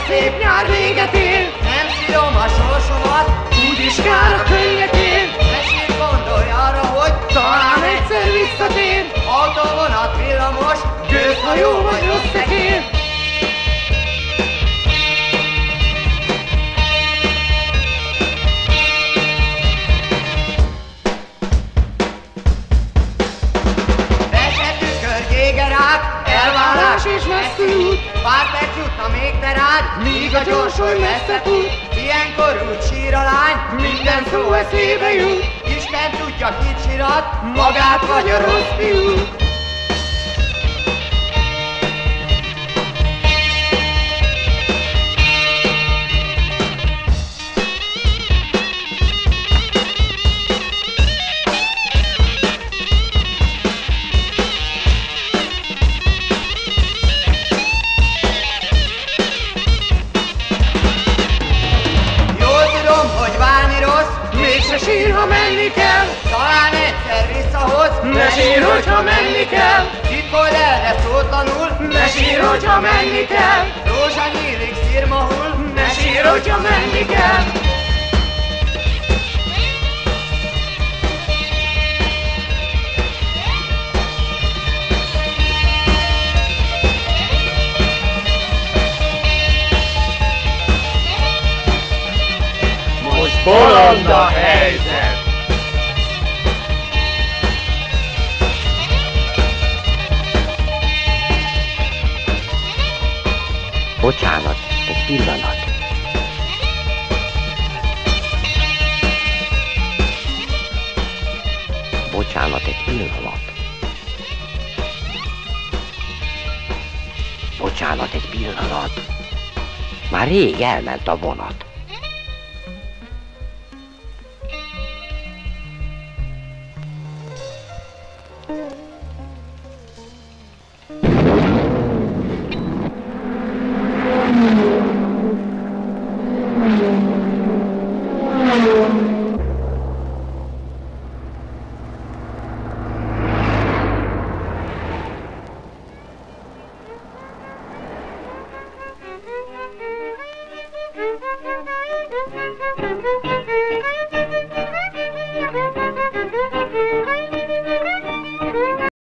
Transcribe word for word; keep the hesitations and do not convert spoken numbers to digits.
szép nyár véget ér. Nem szírom a sorsomat, úgyis kár a könnyekén. Tessék, gondolj arra, hogy talán egyszer visszatér. Autó, vonat, villamos, gőzhajó vagy rossz szekér. Elválás és messzi út, pár perc jutna még te rád, míg a gyorsoly messze tud. Ilyenkor úgy sír a lány, minden szó eszébe jut. Isten tudja, kit sirat, magát vagy a rossz fiút. Mégse sír, ha menni kell, talán egyszer visszahoz. Ne sír, hogyha menni kell, titkold el, de szótlanul. Ne sír, hogyha menni kell, rózsa nyílik, szirma hull. Ne sír, hogyha menni kell. Bolond a helyzet! Bocsánat, egy pillanat. Bocsánat, egy pillanat. Bocsánat, egy pillanat. Már rég elment a vonat. Thank you.